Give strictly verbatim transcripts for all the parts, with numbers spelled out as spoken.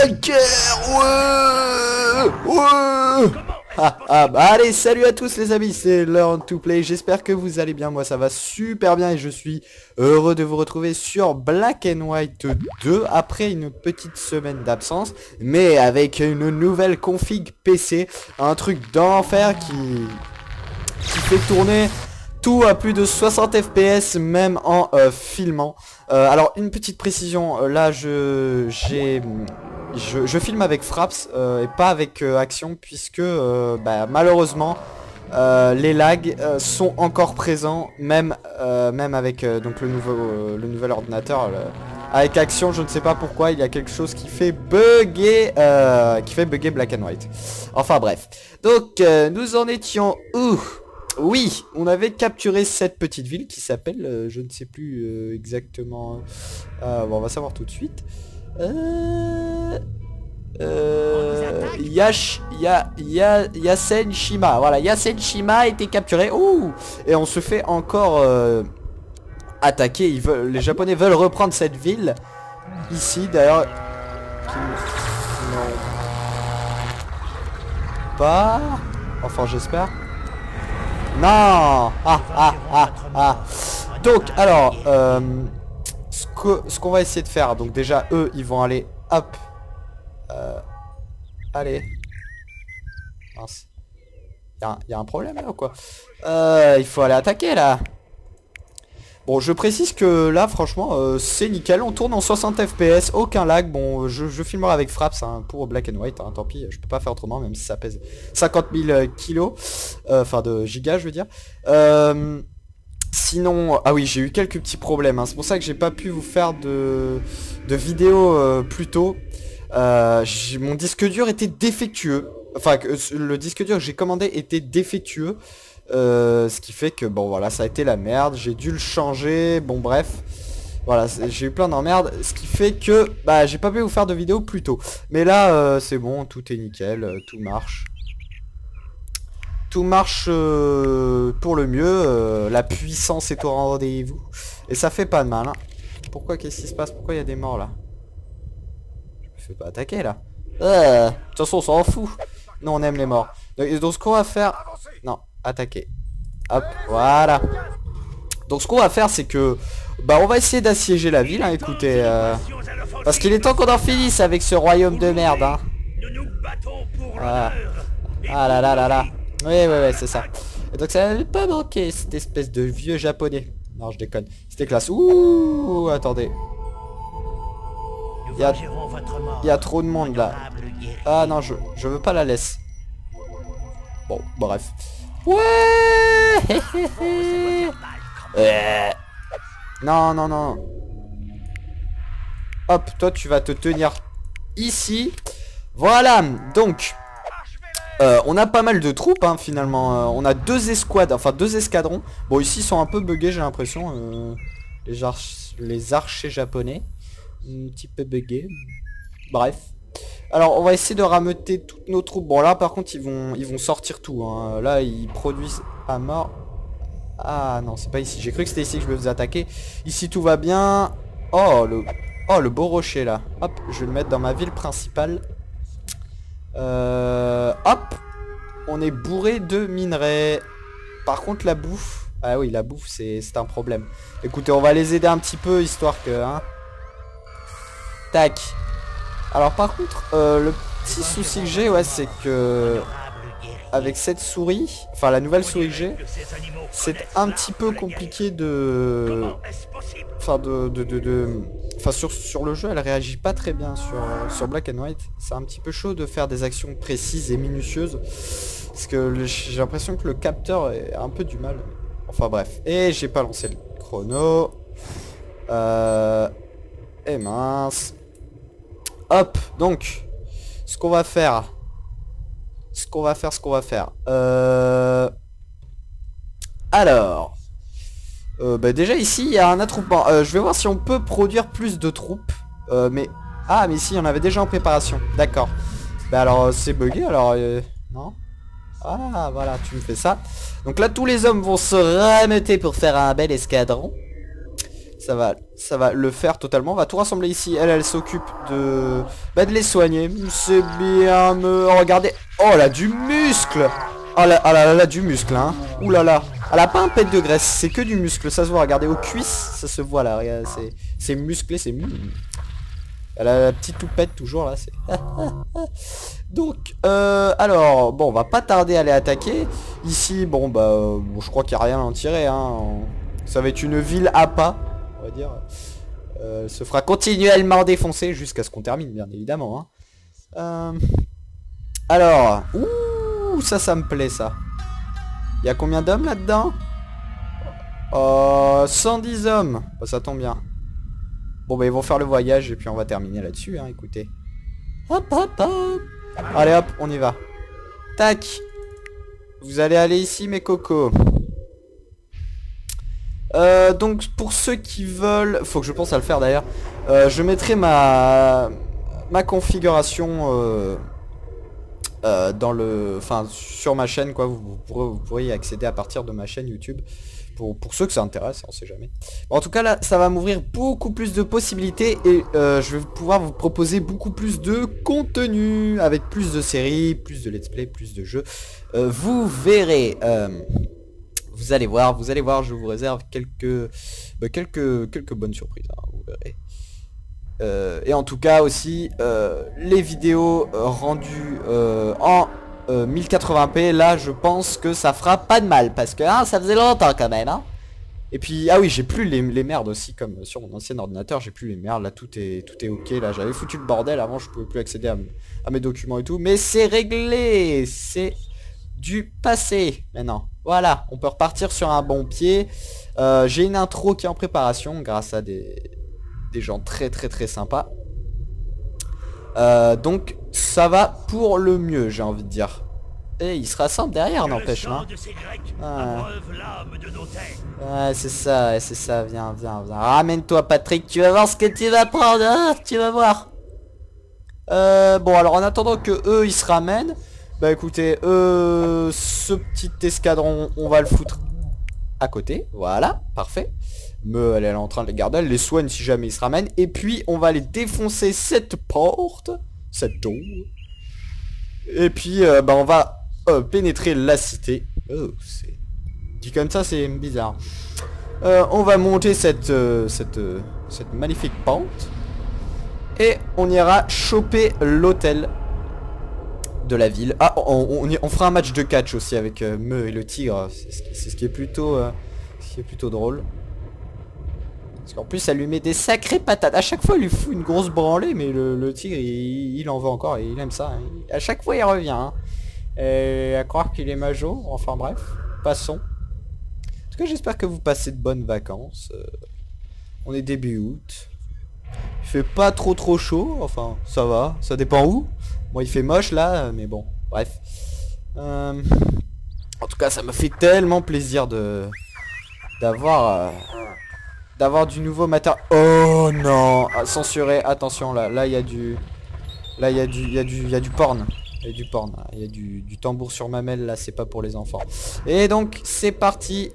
hacker. Ouais, ouais. Ah, ah, bah allez, salut à tous les amis, c'est Learn to Play, j'espère que vous allez bien, moi ça va super bien et je suis heureux de vous retrouver sur Black and White deux après une petite semaine d'absence, mais avec une nouvelle config P C, un truc d'enfer qui, qui fait tourner tout à plus de soixante F P S même en euh, filmant. Euh, alors une petite précision, euh, là je j'ai... Je, je filme avec Fraps euh, et pas avec euh, Action puisque euh, bah, malheureusement euh, les lags euh, sont encore présents même euh, même avec euh, donc le nouveau euh, le nouvel ordinateur le... avec Action. Je ne sais pas pourquoi il y a quelque chose qui fait bugger euh, qui fait bugger Black and White. Enfin bref, donc euh, nous en étions où? Oui, on avait capturé cette petite ville qui s'appelle euh, je ne sais plus euh, exactement euh, bon, on va savoir tout de suite. Euh... Euh... Yash... Ya... Ya... Yasen Shima. Voilà, Yasen Shima a été capturé. Ouh. Et on se fait encore euh, attaquer. Ils veulent... Les Japonais veulent reprendre cette ville. Ici, d'ailleurs. Non. Pas... Enfin, j'espère. Non. Ah, ah, ah, ah. Donc, alors... Euh... Ce qu'on ce qu'on va essayer de faire, donc déjà eux ils vont aller hop euh, allez mince, il y, y a un problème là ou quoi? euh, il faut aller attaquer là. Bon, je précise que là franchement euh, c'est nickel, on tourne en soixante F P S, aucun lag. Bon, je, je filmerai avec Fraps hein, pour Black and White hein, tant pis, je peux pas faire autrement même si ça pèse cinquante mille kilos, enfin euh, de gigas je veux dire. euh, Sinon, ah oui, j'ai eu quelques petits problèmes, hein. C'est pour ça que j'ai pas pu vous faire de, de vidéo euh, plus tôt. Euh, mon disque dur était défectueux. Enfin, que, le disque dur que j'ai commandé était défectueux. Euh, ce qui fait que, bon voilà, ça a été la merde. J'ai dû le changer, bon bref. Voilà, j'ai eu plein d'emmerdes. Ce qui fait que, bah, j'ai pas pu vous faire de vidéo plus tôt. Mais là, euh, c'est bon, tout est nickel, euh, tout marche. Tout marche euh, pour le mieux, euh, la puissance est au rendez-vous. Et ça fait pas de mal hein. Pourquoi, qu'est-ce qui se passe? Pourquoi il y a des morts là? Je me fais pas attaquer là. Euh, de toute façon on s'en fout. Non, on aime les morts. Donc, donc ce qu'on va faire... Non, attaquer. Hop, voilà. Donc ce qu'on va faire c'est que... Bah on va essayer d'assiéger la ville hein, écoutez. Euh, parce qu'il est temps qu'on en finisse avec ce royaume de merde hein. Ah, ah là là là là. Oui, oui, oui, c'est ça. Et donc ça n'avait pas manqué, cette espèce de vieux japonais. Non, je déconne. C'était classe. Ouh, attendez. Il y a, il y a trop de monde là. Ah non, je, je veux pas la laisse. Bon, bref. Ouais. euh. Non, non, non. Hop, toi tu vas te tenir ici. Voilà, donc... Euh, on a pas mal de troupes hein, finalement, euh, on a deux escouades, enfin deux escadrons. Bon ici ils sont un peu buggés j'ai l'impression, euh, les, arch les archers japonais, un petit peu buggés. Bref. Alors on va essayer de rameuter toutes nos troupes. Bon là par contre ils vont ils vont sortir tout hein. Là ils produisent à mort. Ah non c'est pas ici, j'ai cru que c'était ici que je me faisais attaquer. Ici tout va bien. Oh le, oh, le beau rocher là. Hop, je vais le mettre dans ma ville principale. Euh, hop, on est bourré de minerais. Par contre la bouffe, ah oui la bouffe c'est un problème. Écoutez on va les aider un petit peu histoire que hein. Tac. Alors par contre euh, le petit souci que j'ai ouais c'est que avec cette souris, enfin la nouvelle souris que j'ai, c'est un petit peu compliqué de... Enfin de... de, de, de... Enfin sur, sur le jeu elle réagit pas très bien sur, sur Black and White. C'est un petit peu chaud de faire des actions précises et minutieuses. Parce que j'ai l'impression que le capteur a un peu du mal. Enfin bref. Et j'ai pas lancé le chrono. Euh... Et mince. Hop, donc. Ce qu'on va faire. Ce qu'on va faire, ce qu'on va faire. Euh... Alors... Euh, bah déjà ici il y a un attroupement. euh, Je vais voir si on peut produire plus de troupes. euh, Mais... Ah mais ici il y en avait déjà en préparation. D'accord. Bah alors c'est bugué alors... Euh... Non. Ah voilà tu me fais ça. Donc là tous les hommes vont se rameuter pour faire un bel escadron. Ça va, ça va le faire totalement. On va tout rassembler ici. Elle, elle s'occupe de... Bah, de les soigner. C'est bien, me... Oh, regardez. Oh, elle a du muscle. Oh là, oh là, là, là, du muscle, hein. Ouh là là. Elle a pas un pet de graisse, c'est que du muscle. Ça se voit, regardez, aux cuisses, ça se voit là. Regardez, c'est musclé, c'est... Elle a la petite toupette toujours là. Donc, euh, alors, bon, on va pas tarder à les attaquer. Ici, bon, bah, euh, bon, je crois qu'il n'y a rien à en tirer, hein. Ça va être une ville à pas, on va dire. Euh, elle se fera continuellement défoncer jusqu'à ce qu'on termine, bien évidemment. Hein. Euh, alors, ouh, ça, ça me plaît, ça. Il y a combien d'hommes là-dedans? euh, cent dix hommes. Bah, ça tombe bien. Bon bah ils vont faire le voyage et puis on va terminer là-dessus, hein, écoutez. Hop hop hop. Allez hop, on y va. Tac. Vous allez aller ici mes cocos. Euh, donc pour ceux qui veulent, faut que je pense à le faire d'ailleurs. Euh, je mettrai ma ma configuration euh, euh, dans le, enfin sur ma chaîne quoi. Vous, vous, pourrez, vous pourrez y accéder à partir de ma chaîne YouTube. Pour, pour ceux que ça intéresse, on sait jamais. Bon, en tout cas là, ça va m'ouvrir beaucoup plus de possibilités et euh, je vais pouvoir vous proposer beaucoup plus de contenu avec plus de séries, plus de let's play, plus de jeux. Euh, vous verrez, euh, vous allez voir, vous allez voir, je vous réserve quelques, bah, quelques, quelques bonnes surprises. Hein, vous verrez. Euh, et en tout cas aussi, euh, les vidéos euh, rendues euh, en Euh, mille quatre-vingts p, là je pense que ça fera pas de mal parce que hein, ça faisait longtemps quand même hein. Et puis ah oui, j'ai plus les, les merdes aussi comme sur mon ancien ordinateur, j'ai plus les merdes là, tout est tout est ok là, j'avais foutu le bordel avant, je pouvais plus accéder à, à mes documents et tout, mais c'est réglé, c'est du passé maintenant. Voilà, on peut repartir sur un bon pied. Euh, j'ai une intro qui est en préparation grâce à des, des gens très très très sympas. Euh, donc ça va pour le mieux, j'ai envie de dire. Et il se rassemble derrière, n'empêche, hein. Ouais, c'est ça, c'est ça, viens, viens, viens. Ramène-toi Patrick, tu vas voir ce que tu vas prendre, hein, tu vas voir. Euh, bon, alors en attendant que eux ils se ramènent, bah écoutez, euh, ce petit escadron, on va le foutre à côté, voilà, parfait. Me, elle est en train de les garder, elle les soigne si jamais ils se ramènent. Et puis on va aller défoncer cette porte, cette tour. Et puis euh, bah on va euh, pénétrer la cité. Oh, c'est dit comme ça, c'est bizarre. Euh, on va monter cette euh, cette euh, cette magnifique pente et on ira choper l'hôtel de la ville. Ah, on, on, on fera un match de catch aussi avec euh, Me et le tigre. C'est ce qui est plutôt, euh, ce qui est plutôt drôle. Parce qu'en plus, elle lui met des sacrées patates. À chaque fois, elle lui fout une grosse branlée, mais le, le tigre, il, il en veut encore et il aime ça. Hein. À chaque fois, il revient. Hein. Et à croire qu'il est majo. Enfin bref, passons. En tout cas, j'espère que vous passez de bonnes vacances. Euh, on est début août. Il fait pas trop trop chaud. Enfin, ça va. Ça dépend où. Moi, il fait moche là, mais bon. Bref. Euh, en tout cas, ça me fait tellement plaisir de d'avoir... Euh, d'avoir du nouveau matériel. Oh non, ah, censuré, attention là, là il y a du, là il y a du, il y a du, il y a du porn, il y a du porn, il y a du, du tambour sur mamelle là, c'est pas pour les enfants. Et donc c'est parti,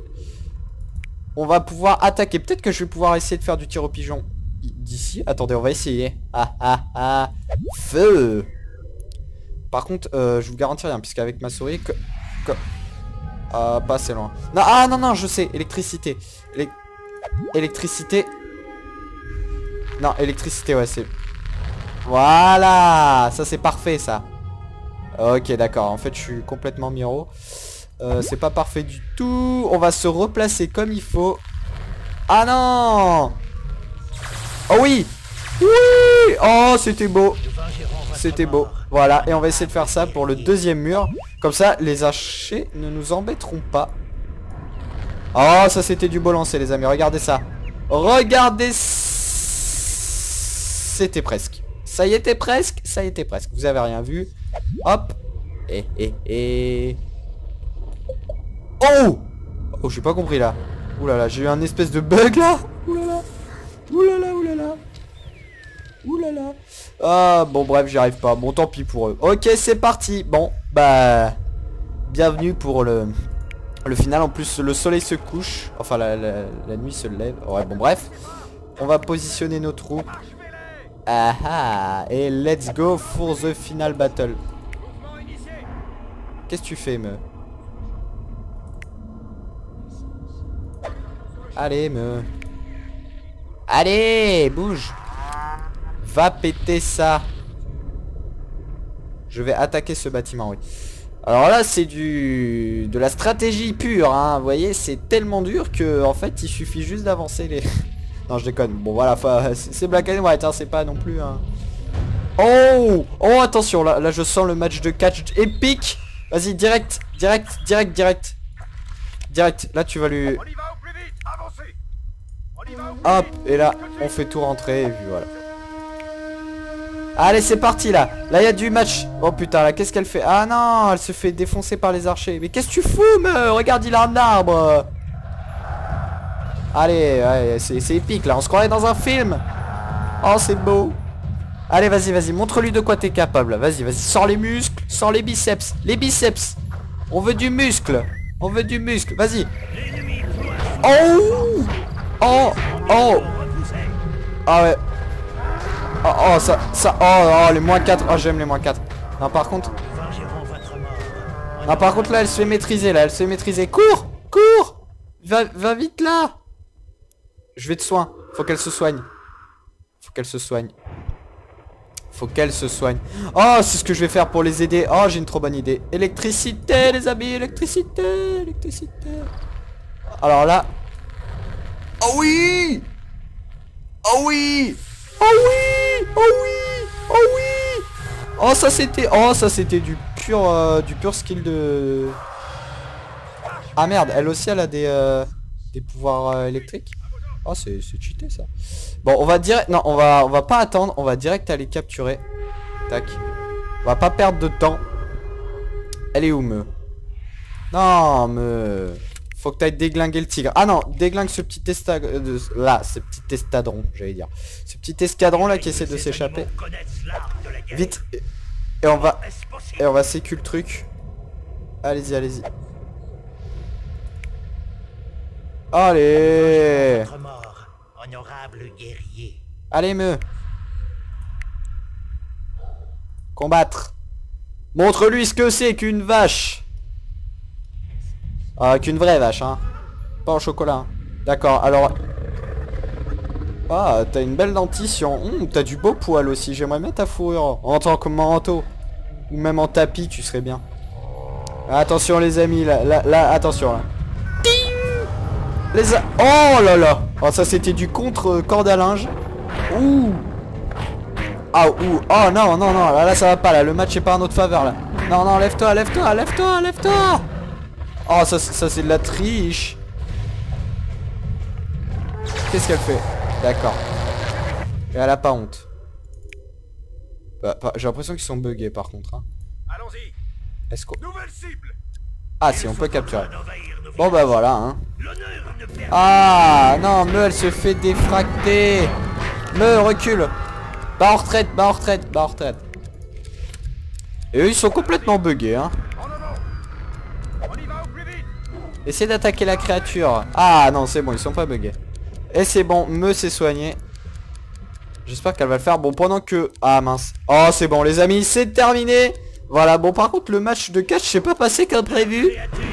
on va pouvoir attaquer. Peut-être que je vais pouvoir essayer de faire du tir au pigeon d'ici. Attendez, on va essayer. Ah ah ah, feu. Par contre, euh, je vous garantis rien puisqu'avec ma souris, que, que... ah pas assez loin. Non, ah non non, je sais, électricité. Élec... Électricité. Non, électricité, ouais, c'est... Voilà. Ça, c'est parfait, ça. Ok, d'accord. En fait, je suis complètement miro. Euh, c'est pas parfait du tout. On va se replacer comme il faut. Ah non. Oh oui. Oui. Oh, c'était beau. C'était beau. Voilà, et on va essayer de faire ça pour le deuxième mur. Comme ça, les archers ne nous embêteront pas. Oh, ça c'était du beau lancer les amis, regardez ça. Regardez. C'était presque. Ça y était presque, ça y était presque. Vous avez rien vu. Hop. Et, et, et... Oh. Oh, j'ai pas compris là. Ouh là là, j'ai eu un espèce de bug là. Ouh là là. Ouh là là, ouh là là. Ouh là là. Ah, bon bref, j'y arrive pas. Bon, tant pis pour eux. Ok, c'est parti. Bon, bah... Bienvenue pour le... Le final, en plus, le soleil se couche. Enfin, la, la, la nuit se lève. Ouais, bon, bref. On va positionner nos troupes. Ah ah. Et let's go for the final battle. Qu'est-ce que tu fais, me? Allez, me. Allez, bouge. Va péter ça. Je vais attaquer ce bâtiment, oui. Alors là, c'est du de la stratégie pure, hein. Vous voyez, c'est tellement dur que en fait, il suffit juste d'avancer les... Non, je déconne. Bon, voilà, c'est Black and White, hein, c'est pas non plus... Hein... Oh, oh, attention, là, là, je sens le match de catch épique. Vas-y, direct, direct, direct, direct. Direct, là, tu vas lui... Hop, et là, on fait tout rentrer, et puis voilà. Allez, c'est parti, là. Là, il y a du match. Oh, putain, là, qu'est-ce qu'elle fait? Ah, non, elle se fait défoncer par les archers. Mais qu'est-ce que tu fous, me? Regarde, il a un arbre. Allez, ouais, c'est épique, là. On se croirait dans un film. Oh, c'est beau. Allez, vas-y, vas-y, montre-lui de quoi t'es capable. Vas-y, vas-y, sors les muscles, sors les biceps. Les biceps. On veut du muscle. On veut du muscle. Vas-y. Oh. Oh. Oh. Ah ouais. Oh, oh, ça, ça, oh, oh, les moins quatre. Oh, j'aime les moins quatre. Non, par contre... Non, par contre, là, elle se fait maîtriser, là. Elle se fait maîtriser. Cours. Cours. Va, va vite, là. Je vais te soigner. Faut qu'elle se soigne. Faut qu'elle se soigne. Faut qu'elle se soigne. Oh, c'est ce que je vais faire pour les aider. Oh, j'ai une trop bonne idée. Électricité, les amis. Électricité. Électricité. Alors là... Oh oui. Oh oui. Oh oui. Oh oui. Oh oui. Oh, ça c'était... Oh, ça c'était du pur... Euh, du pur skill de... Ah merde, elle aussi, elle a des... Euh, des pouvoirs euh, électriques. Oh, c'est cheaté, ça. Bon, on va direct... Non, on va, on va pas attendre. On va direct aller capturer. Tac. On va pas perdre de temps. Elle est où, me? Non, me... Faut que t'ailles déglinguer le tigre. Ah non, déglingue ce petit escadron. Euh, là, ce petit escadron, j'allais dire. Ce petit escadron là qui essaie de s'échapper. Vite. Et on va... Et on va sécu le truc. Allez-y, allez-y. Allez. Allez, me. Combattre. Montre-lui ce que c'est qu'une vache. Ah, qu'une vraie vache, hein. Pas en chocolat. Hein. D'accord, alors... Ah, t'as une belle dentition. Hum, t'as du beau poil aussi. J'aimerais bien ta fourrure. En tant que manteau. Ou même en tapis, tu serais bien. Attention, les amis. Là, là, là attention, là. Les a... Oh là là. Oh, ça, c'était du contre corde à linge. Ouh. Ah, ouh. Oh, non, non, non. Là, là, ça va pas, là. Le match est pas en notre faveur, là. Non, non, lève-toi, lève-toi, lève-toi, lève-toi. Oh, ça, ça c'est de la triche. Qu'est-ce qu'elle fait? D'accord. Et elle a pas honte. Bah, j'ai l'impression qu'ils sont buggés par contre. Hein. Allons-y. Est-ce qu'on... Ah si, on peut capturer. Bon bah voilà. Hein. Ah non, me elle se fait défracter. Me recule. Bas en retraite, bas en retraite, bas en retraite. Et eux ils sont complètement buggés. Hein. Essayez d'attaquer la créature. Ah non, c'est bon, ils sont pas buggés. Et c'est bon, me s'est soigné. J'espère qu'elle va le faire. Bon, pendant que... Ah mince. Oh, c'est bon, les amis, c'est terminé. Voilà, bon, par contre, le match de catch s'est pas passé comme prévu.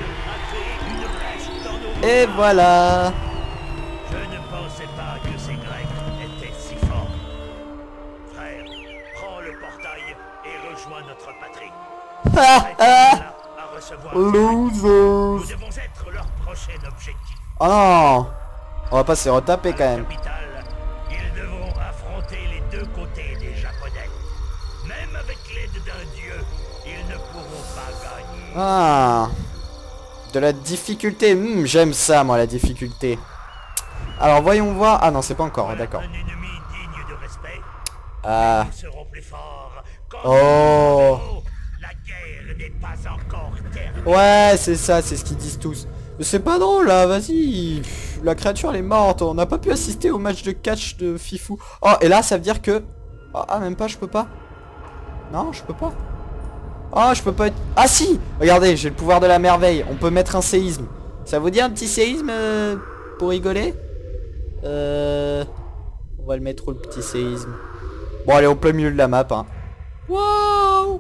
Et voilà. Je ne pensais pas que ces Grecs étaient si forts. Frère, prends le portail et rejoins notre patrie. Ah ah. Losers. Nous devons être leur prochain objectif. Oh non. On va pas se retaper quand même. Ils devront affronter les deux côtés des Japonais. Même avec l'aide d'un dieu, ils ne pourront pas gagner. Ah. De la difficulté. Mmh, j'aime ça, moi, la difficulté. Alors, voyons voir. Ah non, c'est pas encore, d'accord. Un ennemi digne de respect. Ah. Ils seront plus forts. Oh. La guerre n'est pas encore terminée. Ouais, c'est ça, c'est ce qu'ils disent tous. Mais c'est pas drôle là, vas-y. La créature elle est morte, on n'a pas pu assister au match de catch de Fifou. Oh, et là ça veut dire que... Ah, même pas, je peux pas. Non, je peux pas. Ah, je peux pas être... Ah si. Regardez, j'ai le pouvoir de la merveille. On peut mettre un séisme. Ça vous dit un petit séisme euh, pour rigoler? Euh... On va le mettre où le petit séisme? Bon, allez, au plein milieu de la map, hein. Waouh!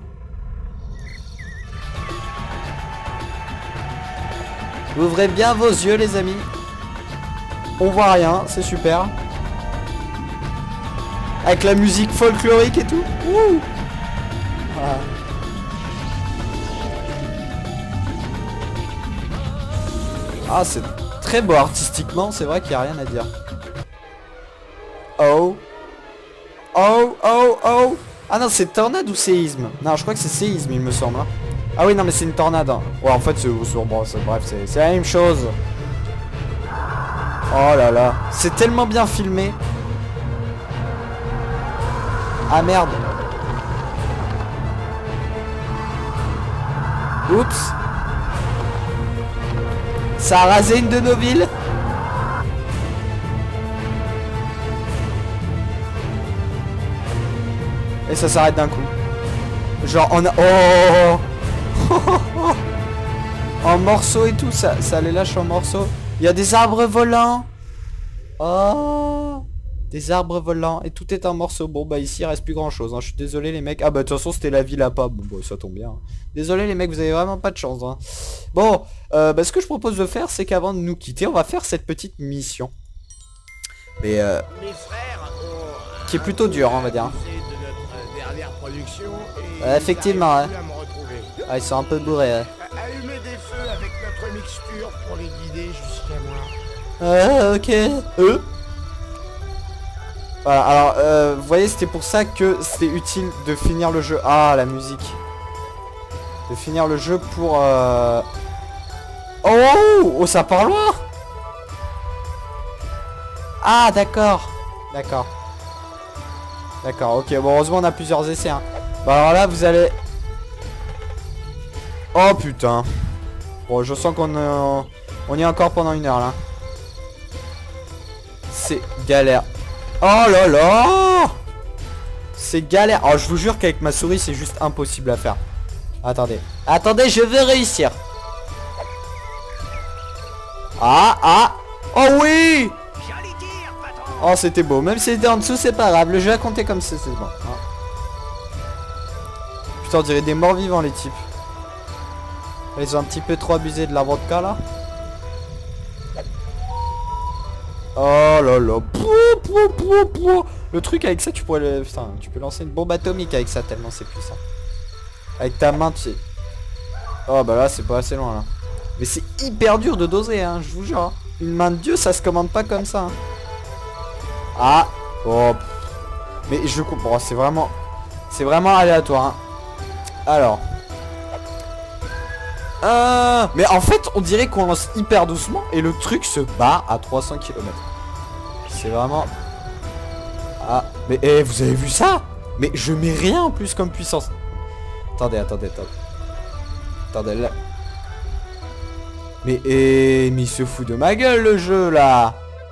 Ouvrez bien vos yeux, les amis. On voit rien, c'est super. Avec la musique folklorique et tout. Ouh. Voilà. Ah, c'est très beau artistiquement, c'est vrai qu'il n'y a rien à dire. Oh. Oh, oh, oh. Ah non, c'est tornade ou séisme? Non, je crois que c'est séisme, il me semble. Hein. Ah oui, non, mais c'est une tornade. Hein. Ouais, en fait, c'est... Bon, bref, c'est la même chose. Oh là là. C'est tellement bien filmé. Ah merde. Oups. Ça a rasé une de nos villes. Et ça s'arrête d'un coup. Genre on a... Oh, en morceaux et tout, ça, ça les lâche en morceaux. Il y a des arbres volants. Oh, des arbres volants. Et tout est en morceaux. Bon bah ici il reste plus grand chose, hein. Je suis désolé les mecs. Ah bah de toute façon c'était la ville à pas. Bon bah ça tombe bien. Désolé les mecs, vous avez vraiment pas de chance, hein. Bon, euh, bah, ce que je propose de faire, c'est qu'avant de nous quitter, on va faire cette petite mission. Mais euh, qui est plutôt dur, on va dire. Euh, effectivement, ouais. Ah, ils sont un peu bourrés, ouais. Allumer des feux avec notre mixture pour les guider jusqu'à moi. Euh, ok. Euh. Voilà, alors, euh, vous voyez, c'était pour ça que c'était utile de finir le jeu. Ah, la musique. De finir le jeu pour... Euh... Oh, oh, ça part loin. Ah, d'accord. D'accord. D'accord, ok. Bon, heureusement, on a plusieurs essais, hein. Bon, alors là, vous allez... Oh, putain. Bon, je sens qu'on euh, on y est encore pendant une heure, là. C'est galère. Oh là là. C'est galère. Oh, je vous jure qu'avec ma souris, c'est juste impossible à faire. Attendez. Attendez, je veux réussir. Ah, ah. Oh oui. Oh, c'était beau. Même si c'était en dessous, c'est pas grave. Le jeu a compté comme ça, c'est bon. Hein. Putain, on dirait des morts vivants, les types. Ils ont un petit peu trop abusé de la vodka, là. Oh là là. Pou, pou, pou, pou. Le truc avec ça, tu pourrais le... Putain, tu peux lancer une bombe atomique avec ça, tellement c'est puissant. Avec ta main, tu sais. Oh bah là, c'est pas assez loin, là. Mais c'est hyper dur de doser, hein, je vous jure. Hein. Une main de dieu, ça se commande pas comme ça. Hein. Ah. Oh. Mais je comprends, c'est vraiment... C'est vraiment aléatoire, hein. Alors... Euh... Mais en fait, on dirait qu'on lance hyper doucement et le truc se bat à trois cents kilomètres. C'est vraiment... Ah, mais eh, vous avez vu ça? Mais je mets rien en plus comme puissance. Attendez, attendez, attendez. Attendez, là. Mais, eh, mais il se fout de ma gueule, le jeu, là.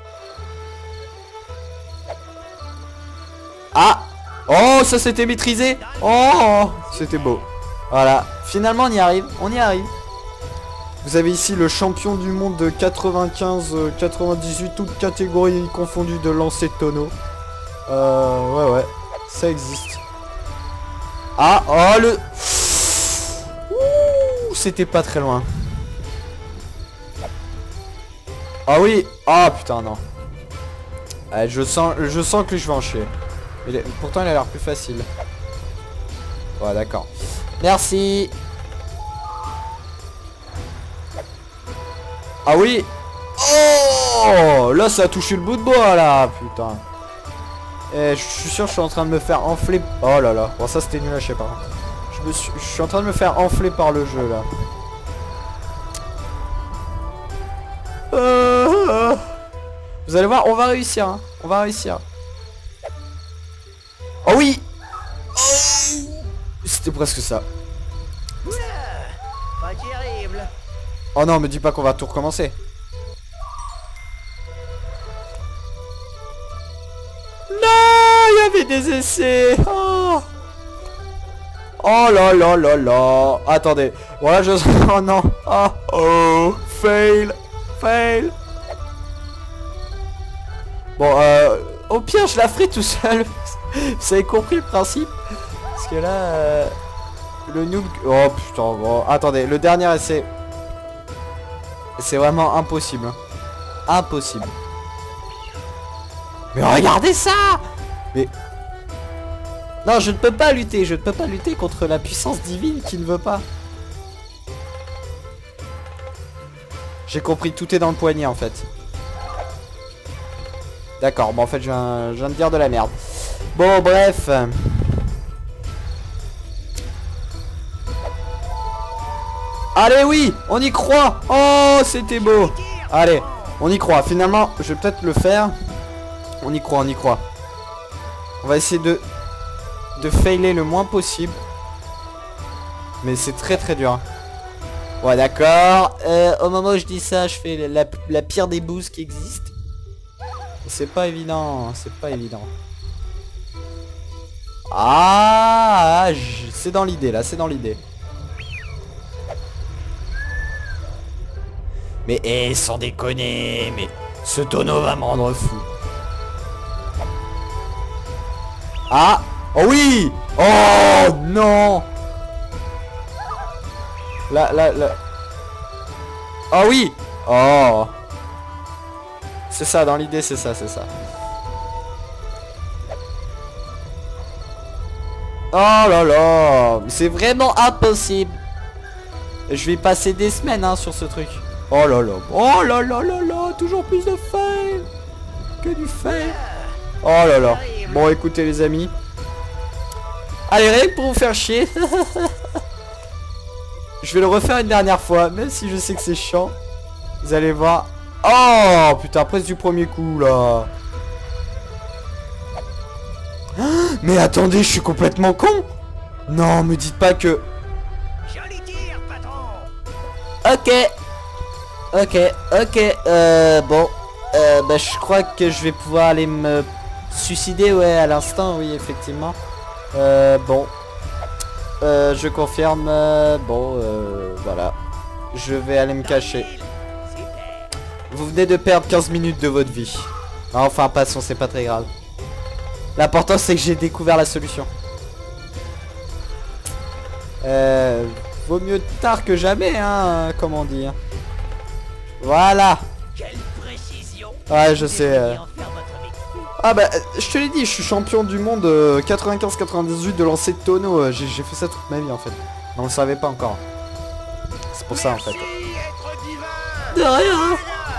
Ah. Oh, ça c'était maîtrisé. Oh, c'était beau. Voilà, finalement on y arrive, on y arrive. Vous avez ici le champion du monde de quatre-vingt-quinze quatre-vingt-dix-huit, toutes catégories confondues de lancer de tonneau. Euh, ouais, ouais, ça existe. Ah, oh le... Ouh, c'était pas très loin. Ah oui, ah putain, non. Ah, je sens, je sens que je vais en chier. Mais pourtant, il a l'air plus facile. Ouais, d'accord. Merci. Ah oui. Oh, là ça a touché le bout de bois là, putain. Et je suis sûr que je suis en train de me faire enfler. Oh là là. Bon ça c'était nul à chier par contre. Je me suis, je suis en train de me faire enfler par le jeu là. Euh... Vous allez voir, on va réussir. Hein. On va réussir. Oh oui. Oh, c'était presque ça. Pas terrible. Oh non, me dis pas qu'on va tout recommencer. Non, il y avait des essais. Oh, oh là là là là. Attendez. Voilà, je... Oh non. Oh, oh. Fail. fail. Bon, euh, au pire, je la ferai tout seul. Vous avez compris le principe? Parce que là, euh, le noob... Oh putain, bon, attendez, le dernier essai. C'est vraiment impossible. Impossible. Mais regardez ça! Mais... Non, je ne peux pas lutter. Je ne peux pas lutter contre la puissance divine qui ne veut pas. J'ai compris, tout est dans le poignet en fait. D'accord, bon en fait je viens, je viens de dire de la merde. Bon bref. Allez oui, on y croit. Oh c'était beau. Allez, on y croit. Finalement, je vais peut-être le faire. On y croit, on y croit. On va essayer de, de failer le moins possible. Mais c'est très très dur. Ouais d'accord. Euh, au moment où je dis ça, je fais la, la pire des boosts qui existe. C'est pas évident, c'est pas évident. Ah, c'est dans l'idée là, c'est dans l'idée. Mais eh, sans déconner, mais ce tonneau va me rendre fou. Ah, oh oui. Oh non. Là, là, là. Oh oui. Oh. C'est ça, dans l'idée, c'est ça, c'est ça. Oh là là. C'est vraiment impossible. Je vais passer des semaines hein, sur ce truc. Oh là là. Oh là là là là. Toujours plus de fail. Que du fail. Oh là là. Bon, écoutez les amis. Allez, rien que pour vous faire chier. Je vais le refaire une dernière fois, même si je sais que c'est chiant. Vous allez voir. Oh putain, presque du premier coup là. Mais attendez, je suis complètement con. Non, me dites pas que... Joli tir, patron. Ok. Ok, ok. Euh, bon. Euh, bah je crois que je vais pouvoir aller me suicider, ouais, à l'instant, oui, effectivement. Euh, bon. Euh, je confirme. Euh, bon, euh, voilà. Je vais aller me cacher. Vous venez de perdre quinze minutes de votre vie. Enfin, passons, c'est pas très grave. L'important, c'est que j'ai découvert la solution. Euh, vaut mieux tard que jamais, hein, comme on dit. Voilà. Quelle précision. Ouais, je sais. Euh... Ah bah, je te l'ai dit, je suis champion du monde euh, quatre-vingt-quinze quatre-vingt-dix-huit de lancer de tonneau. Euh, j'ai fait ça toute ma vie, en fait. On le savait pas encore. C'est pour ça, en fait. De rien.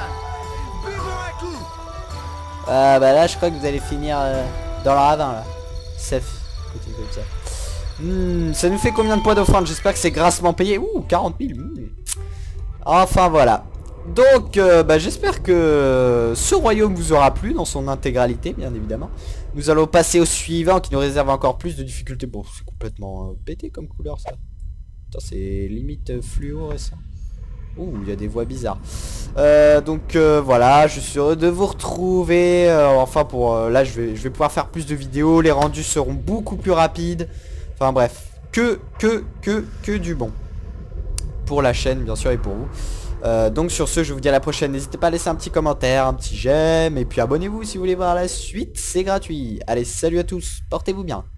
Ah bah là je crois que vous allez finir euh, dans le ravin là. Safe. Ça. Hmm, ça nous fait combien de points d'offrande? J'espère que c'est grassement payé. Ouh, quarante mille. Hmm. Enfin voilà. Donc euh, bah, j'espère que ce royaume vous aura plu dans son intégralité, bien évidemment. Nous allons passer au suivant qui nous réserve encore plus de difficultés. Bon, c'est complètement euh, pété comme couleur ça. C'est limite euh, fluorescent. Ouh, il y a des voix bizarres. Euh, donc euh, voilà, je suis heureux de vous retrouver. Euh, enfin pour euh, là, je vais, je vais pouvoir faire plus de vidéos. Les rendus seront beaucoup plus rapides. Enfin bref, que que que que du bon pour la chaîne, bien sûr, et pour vous. Euh, donc sur ce, je vous dis à la prochaine. N'hésitez pas à laisser un petit commentaire, un petit j'aime, et puis abonnez-vous si vous voulez voir la suite. C'est gratuit. Allez, salut à tous. Portez-vous bien.